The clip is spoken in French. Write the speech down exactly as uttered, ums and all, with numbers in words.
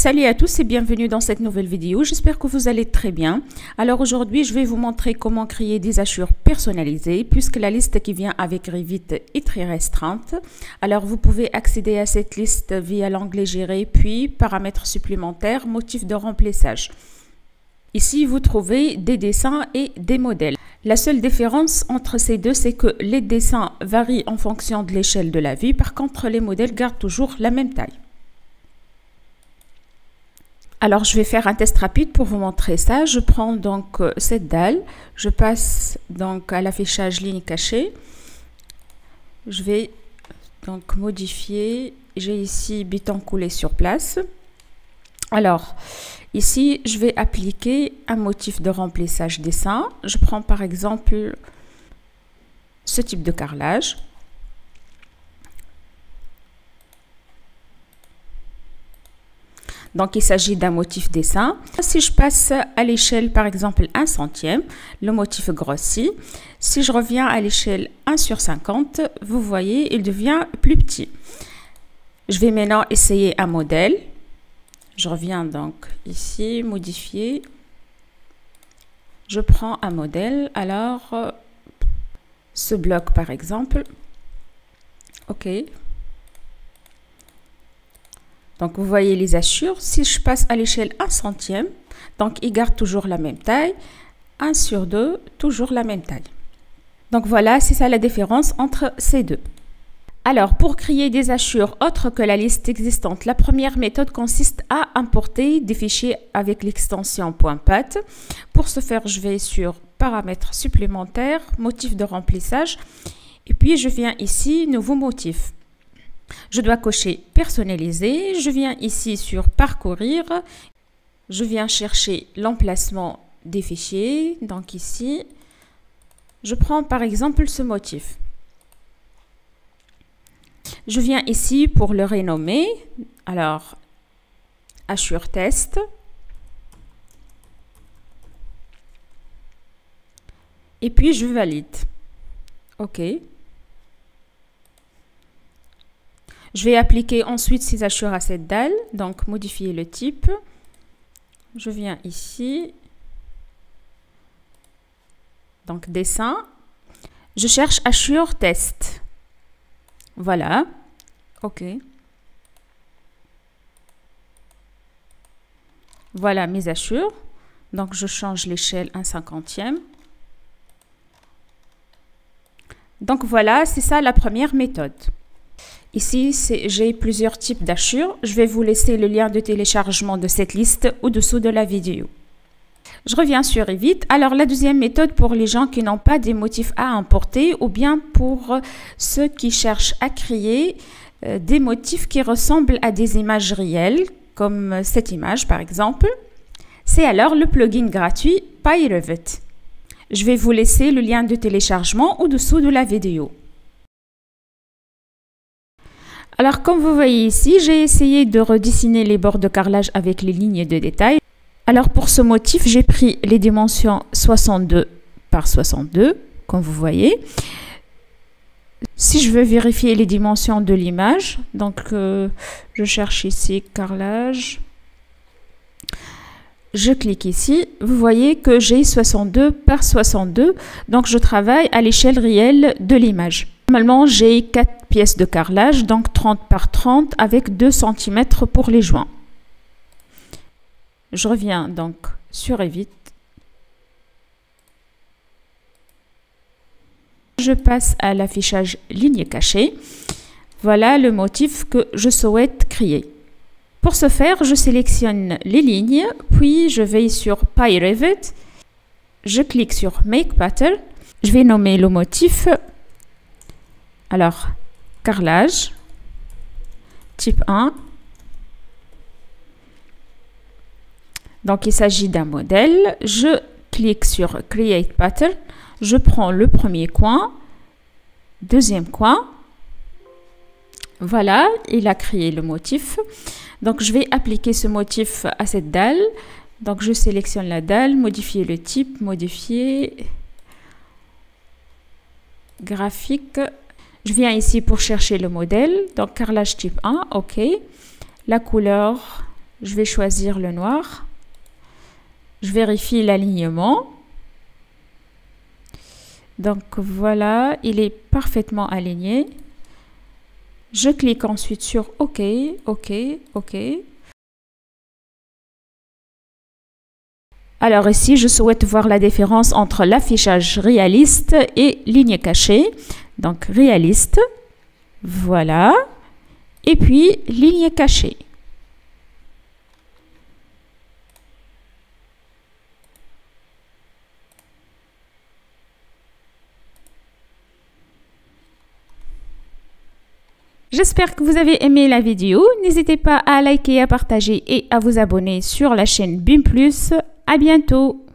Salut à tous et bienvenue dans cette nouvelle vidéo. J'espère que vous allez très bien. Alors aujourd'hui, je vais vous montrer comment créer des hachures personnalisées puisque la liste qui vient avec Revit est très restreinte. Alors vous pouvez accéder à cette liste via l'onglet Gérer puis paramètres supplémentaires, motifs de remplissage. Ici, vous trouvez des dessins et des modèles. La seule différence entre ces deux, c'est que les dessins varient en fonction de l'échelle de la vue. Par contre, les modèles gardent toujours la même taille. Alors, je vais faire un test rapide pour vous montrer ça. Je prends donc cette dalle, je passe donc à l'affichage ligne cachée. Je vais donc modifier. J'ai ici béton coulé sur place. Alors, ici, je vais appliquer un motif de remplissage dessin. Je prends par exemple ce type de carrelage. Donc, il s'agit d'un motif dessin. Si je passe à l'échelle, par exemple, un centième, le motif grossit. Si je reviens à l'échelle un sur cinquante, vous voyez, il devient plus petit. Je vais maintenant essayer un modèle. Je reviens donc ici, modifier. Je prends un modèle. Alors, ce bloc, par exemple. OK. Donc, vous voyez les hachures. Si je passe à l'échelle un centième, donc il garde toujours la même taille. un sur deux, toujours la même taille. Donc, voilà, c'est ça la différence entre ces deux. Alors, pour créer des hachures autres que la liste existante, la première méthode consiste à importer des fichiers avec l'extension .pat. Pour ce faire, je vais sur paramètres supplémentaires, motif de remplissage. Et puis, je viens ici, nouveau motif. Je dois cocher personnaliser. Je viens ici sur parcourir. Je viens chercher l'emplacement des fichiers. Donc ici, je prends par exemple ce motif. Je viens ici pour le renommer. Alors, hachure test. Et puis je valide. OK. Je vais appliquer ensuite ces hachures à cette dalle, donc modifier le type. Je viens ici, donc dessin. Je cherche hachure test. Voilà, OK. Voilà mes hachures. Donc je change l'échelle un cinquantième. Donc voilà, c'est ça la première méthode. Ici, j'ai plusieurs types d'hachures. Je vais vous laisser le lien de téléchargement de cette liste au-dessous de la vidéo. Je reviens sur Revit. Alors, la deuxième méthode pour les gens qui n'ont pas des motifs à importer ou bien pour ceux qui cherchent à créer euh, des motifs qui ressemblent à des images réelles, comme cette image par exemple, c'est alors le plugin gratuit PyRevit. Je vais vous laisser le lien de téléchargement au-dessous de la vidéo. Alors, comme vous voyez ici, j'ai essayé de redessiner les bords de carrelage avec les lignes de détail. Alors, pour ce motif, j'ai pris les dimensions soixante-deux par soixante-deux, comme vous voyez. Si je veux vérifier les dimensions de l'image, donc euh, je cherche ici carrelage. Je clique ici. Vous voyez que j'ai soixante-deux par soixante-deux, donc je travaille à l'échelle réelle de l'image. Normalement, j'ai quatre pièces de carrelage, donc trente par trente avec deux centimètres pour les joints. Je reviens donc sur Revit. Je passe à l'affichage ligne cachée. Voilà le motif que je souhaite créer. Pour ce faire, je sélectionne les lignes, puis je vais sur PyRevit. Je clique sur Make Pattern. Je vais nommer le motif. Alors, carrelage, type un. Donc, il s'agit d'un modèle. Je clique sur Create Pattern. Je prends le premier coin, deuxième coin. Voilà, il a créé le motif. Donc, je vais appliquer ce motif à cette dalle. Donc, je sélectionne la dalle, modifier le type, modifier graphique. Je viens ici pour chercher le modèle, donc carrelage type un, OK. La couleur, Je vais choisir le noir. Je vérifie l'alignement. Donc voilà, il est parfaitement aligné. Je clique ensuite sur OK, OK, OK. Alors ici, je souhaite voir la différence entre l'affichage réaliste et ligne cachée. Donc réaliste, voilà. Et puis ligne cachée. J'espère que vous avez aimé la vidéo. N'hésitez pas à liker, à partager et à vous abonner sur la chaîne BIM plus. À bientôt.